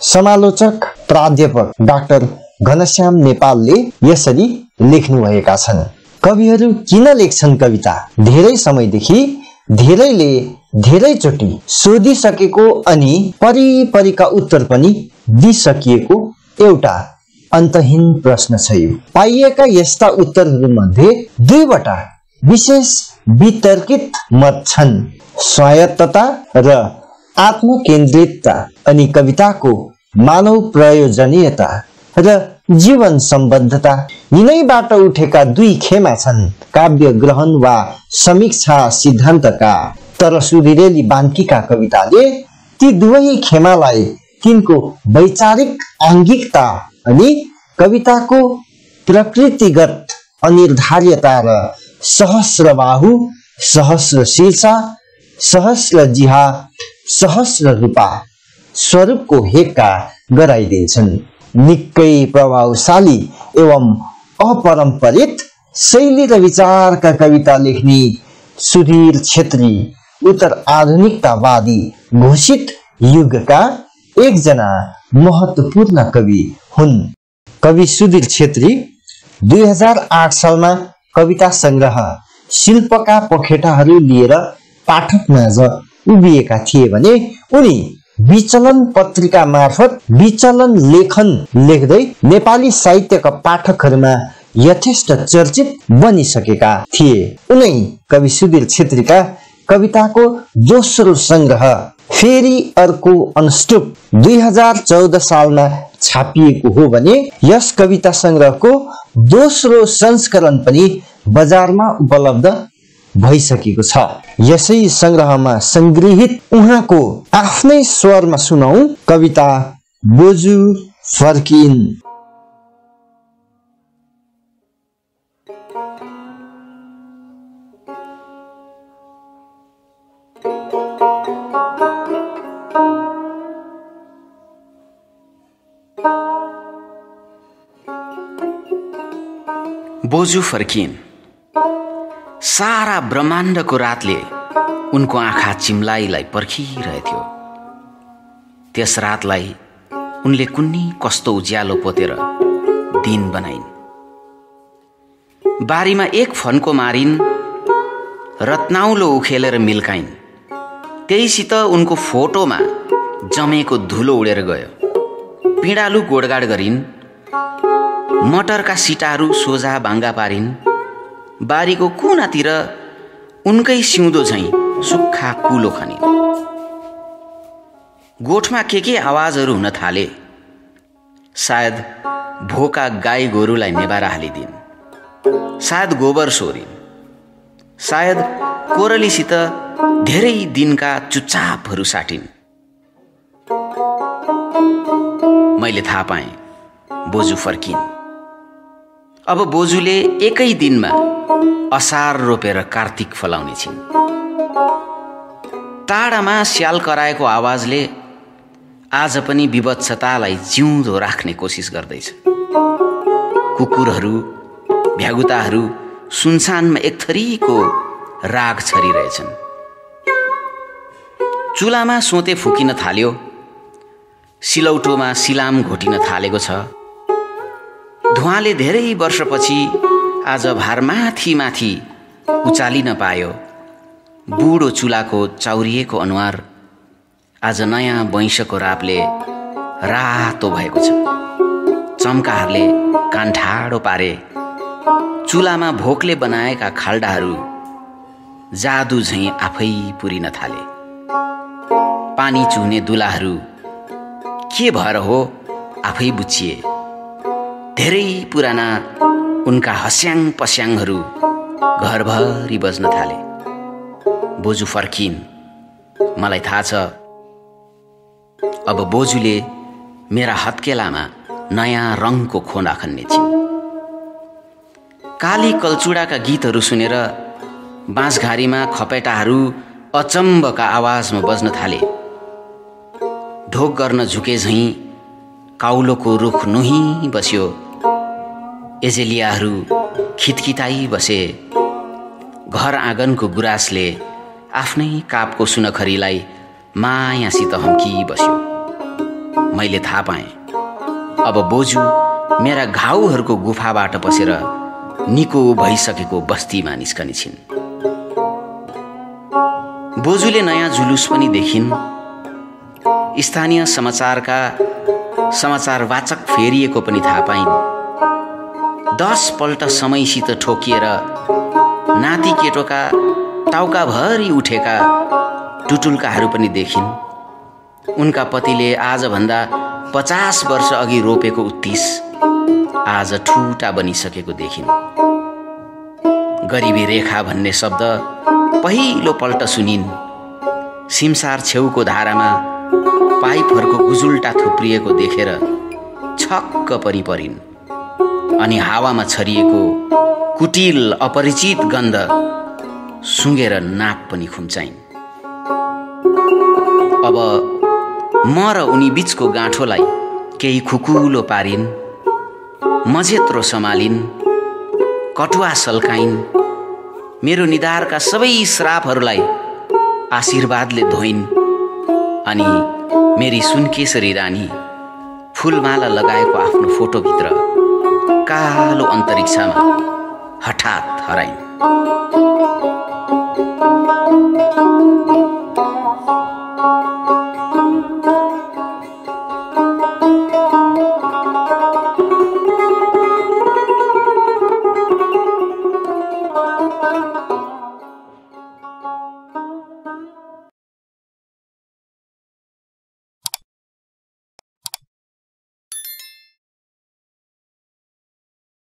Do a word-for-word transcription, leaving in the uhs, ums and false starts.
समालोचक प्राध्यापक डाक्टर घनश्याम नेपालले यसरी लेख्नुभएका छन्। कविहरू किन लेख्छन् कविता? धेरै समयदेखि धेरैले धेरैचोटि सोधिसकेको अनि परिपरिका उत्तर पनि दिइसकिएको एउटा अन्तहीन प्रश्न छ यो। पाइएका यस्ता उत्तरहरूमध्ये दुईवटा विशेष वितर्कित मत छन्, स्वायत्तता र आत्मकेन्द्रितता अनि कविताको मानव प्रयोजनीयता र जीवन सम्बद्धता। यिनैबाट उठेका दुई खेमा छन्, काव्य ग्रहण वा समीक्षा सिद्धान्तका। तर सुधिरेली बान्कीका कविताले ती दुवै खेमालाई तिनको वैचारिक आङ्गिकता अनि कविताको प्रकृतिगत अनिर्धार्यता र सहस्रबाहु, सहस्र शीर्षा, सहस्र जिहा, सहस्र रूपा स्वरूपको हेक्का गराइदिन्छन्। निकै प्रभावशाली एवं अपरम्परित शैली र विचारका कविता लेख्ने सुधीर छेत्री उत्तर आधुनिकतावादी घोषित युगका एकजना महत्वपूर्ण कवि हुन्। कवि सुधीर छेत्री दुई हजार आठ सालमा कविता संग्रह शिल्पका पखेटाहरू लिएर पाठकमाझ उभिएका थिए भने उनी विचलन पत्रिका मार्फत विचलन लेखन लेख्दै नेपाली साहित्यका पाठकहरूमा यथेष्ट चर्चित बनिसकेका थिए। उनै कवि सुधीर छेत्रीका कविताको दोस्रो संग्रह फेरि अर्को अनुष्टुप दुई हजार चौध सालमा छापिएको हो भने यस कविता संग्रहको दोस्रो संस्करण पनि बजारमा उपलब्ध भइसकेको छ। यसै संग्रहमा संग्रहित उहाँको आफ्नै स्वरमा सुनौ कविता बोजू फर्किन्। बोजू फर्किन्। सारा ब्रह्माण्डको रातले उनको आँखा चिम्लाइलाई पर्खिरहेथ्यो। त्यस रातलाई उनले कुन्नी कस्तो उज्यालो पोतेर दिन बनाइन्। बारीमा एक फन्को मारिन्, रत्नाउलो उखेलेर मिल्काइन्। त्यहीसित उनको फोटोमा जमेको धुलो उडेर गयो। पिँडालु गोडगाड गरिन्, मटरका सिटाहरू सोझा बाङ्गा पारिन्। बारीको कुनातिर उनकै सिउँदो झैँ सुक्खा कुलो खनिन्। गोठमा के के आवाजहरू हुन थाले। सायद भोका गाई गोरुलाई नेबारा हालिदिन्, सायद गोबर सोरिन्, सायद कोरलीसित धेरै दिनका चुच्चापहरू साटिन्। मैले थाहा पाएँ बोजू फर्किन्। अब बोजूले एकै दिनमा असार रोपेर कार्तिक फलाउने छिन्। टाढामा स्याल कराएको आवाजले आज पनि विवत्सतालाई जिउँदो राख्ने कोसिस गर्दैछ। कुकुरहरू, भ्यागुताहरू सुनसानमा एक थरीको राग छरिरहेछन्। चुलामा सोते फुकिन थाल्यो, सिलौटोमा सिलाम घोटिन थालेको छ। धुवाले धेरै वर्षपछि आज भार माथि माथि उचालिन पायो। बुढो चुलाको चाउरिएको अनुहार आज नयाँ वैंशको रापले रातो भएको छ। चम्काहरूले कान ठाडो पारे। चुलामा भोकले बनाएका खाल्डाहरू जादु झैँ आफै पुरिन थाले। पानी चुहने दुलाहरू के भएर हो आफै बुझिए। धेरै पुराना उनका हस्याङ पस्याङहरू घरभरि बज्न थाले। बोजू फर्किन्। मलाई थाहा छ अब बोजूले मेरा हत्केलामा नयाँ रङको खोना खन्ने छिन्। काली कल्चुडाका गीतहरू सुनेर बाँसघारीमा खपेटाहरू अचम्बका आवाजमा बज्न थाले। ढोक गर्न झुके झैँ काउलोको रुख नुही बस्यो। एजेलियाहरू खितखिताई बसे। घर आँगनको गुराँसले आफ्नै कापको सुनखरीलाई मायासित हम्की बस्यो। मैले थाहा पाएँ। अब बोजू मेरा घाउहरूको गुफाबाट पसेर निको भइसकेको बस्तीमा निस्कने छिन्। बोजूले नयाँ जुलुस पनि देखिन्। स्थानीय समाचारका समाचारवाचक फेरिएको पनि थाहा पाइन्। दस पल्ट समयसित ठोकिएर नाति केटोका टाउकाभरि उठेका टुटुल्काहरू पनि देखिन्। उनका पतिले आजभन्दा पचास वर्ष अघि रोपेको उत्तिस आज ठुटा बनिसकेको देखिन्। गरिबी रेखा भन्ने शब्द पहिलो पल्ट सुनिन्। सिमसार छेउको धारामा पाइपहरूको गुजुल्टा थुप्रिएको देखेर छक्क परि परिन्। अनि हावामा छरिएको कुटिल अपरिचित गन्ध सुँगेर नाक पनि खुम्चाइन्। अब म र उनी बीचको गाँठोलाई केही खुकुलो पारिन्, मझेत्रो सम्हालिन्, कटुवा सल्काइन्, मेरो निधारका सबै श्रापहरूलाई आशीर्वादले धोइन्। अनि मेरी सुनकेसरी रानी फुलमाला लगाएको आफ्नो फोटोभित्र कालो अन्तरिक्षमा हठात हराइन्।